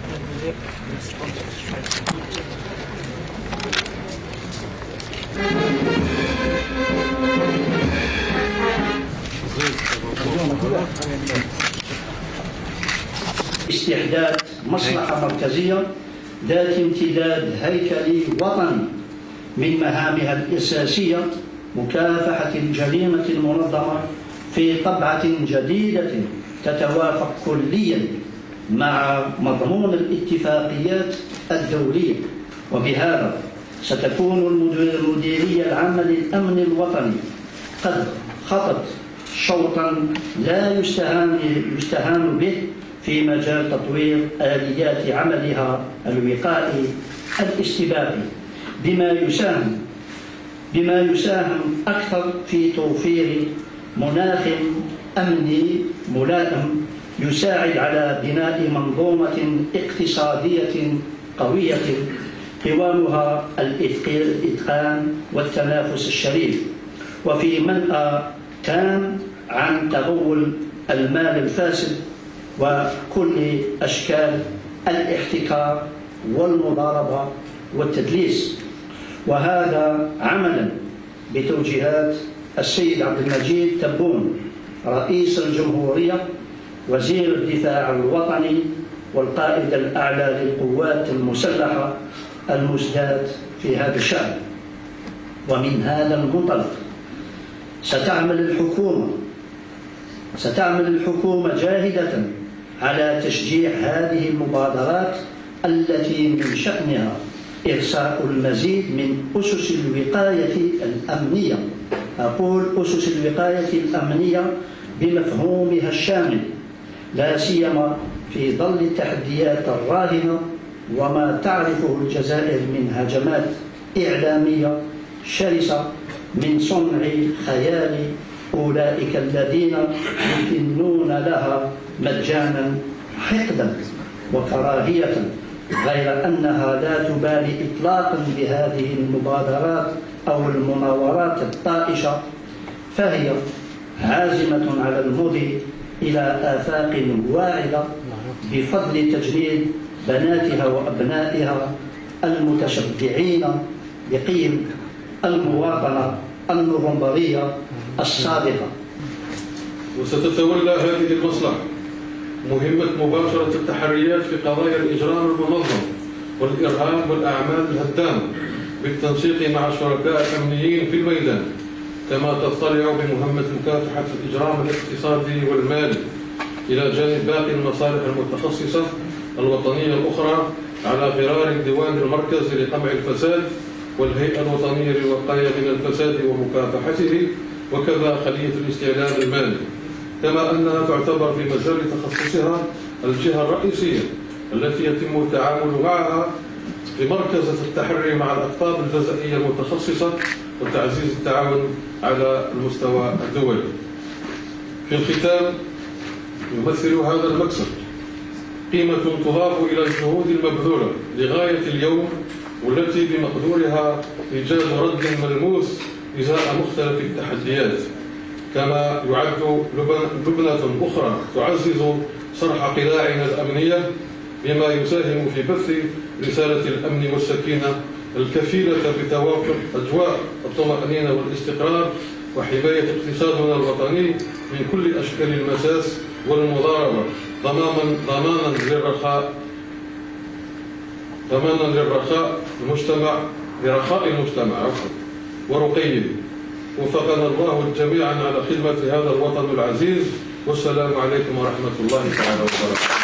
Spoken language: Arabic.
استحداث مصلحة مركزية ذات امتداد هيكلي وطني من مهامها الأساسية مكافحة الجريمة المنظمة في طبعة جديدة تتوافق كليا مع مضمون الاتفاقيات الدولية. وبهذا ستكون المديرية العامة للأمن الوطني قد خطت شوطا لا يستهان به في مجال تطوير آليات عملها الوقائي الاستباقي بما يساهم أكثر في توفير مناخ أمني ملائم يساعد على بناء منظومة اقتصادية قوية قوامها الإتقان والتنافس الشريف، وفي منأى تام عن تغول المال الفاسد وكل أشكال الاحتكار والمضاربة والتدليس. وهذا عملا بتوجيهات السيد عبد المجيد تبون رئيس الجمهورية وزير الدفاع الوطني والقائد الأعلى للقوات المسلحة المزداد في هذا الشأن. ومن هذا المنطلق ستعمل الحكومة جاهدة على تشجيع هذه المبادرات التي من شأنها إرساء المزيد من أسس الوقاية الأمنية. أقول أسس الوقاية الأمنية بمفهومها الشامل، لا سيما في ظل التحديات الراهنة وما تعرفه الجزائر من هجمات إعلامية شرسة من صنع خيال أولئك الذين يكنون لها مجانا حقدا وكراهية، غير أنها لا تبالي إطلاقا بهذه المبادرات أو المناورات الطائشة، فهي عازمة على المضي إلى آفاق واعدة بفضل تجنيد بناتها وأبنائها المتشبعين بقيم المواطنة النوفمبرية الصادقة. وستتولى هذه المصلحة مهمة مباشرة التحريات في قضايا الإجرام المنظم والإرهاب والأعمال الهدامة بالتنسيق مع الشركاء الأمنيين في الميدان، كما تضطلع بمهمة مكافحة الإجرام الاقتصادي والمالي إلى جانب باقي المصالح المتخصصة الوطنية الأخرى على غرار الديوان المركزي لقمع الفساد والهيئة الوطنية للوقاية من الفساد ومكافحته، وكذا خلية الاستعلام المالي، كما أنها تعتبر في مجال تخصصها الجهة الرئيسية التي يتم التعامل معها بمركزة التحري مع الأقطاب الجزائية المتخصصة وتعزيز التعاون على المستوى الدولي. في الختام، يمثل هذا المكسب قيمة تضاف إلى الجهود المبذولة لغاية اليوم، والتي بمقدورها إيجاد رد ملموس إزاء مختلف التحديات، كما يعد لبنة أخرى تعزز صرح قلاعنا الأمنية بما يساهم في بث رسالة الأمن والسكينة الكفيلة بتوافر أجواء الطمأنينة والاستقرار وحماية اقتصادنا الوطني من كل أشكال المساس والمضاربة، ضمانا لرخاء المجتمع ورقيه. وفقنا الله جميعا على خدمة هذا الوطن العزيز، والسلام عليكم ورحمة الله تعالى وبركاته.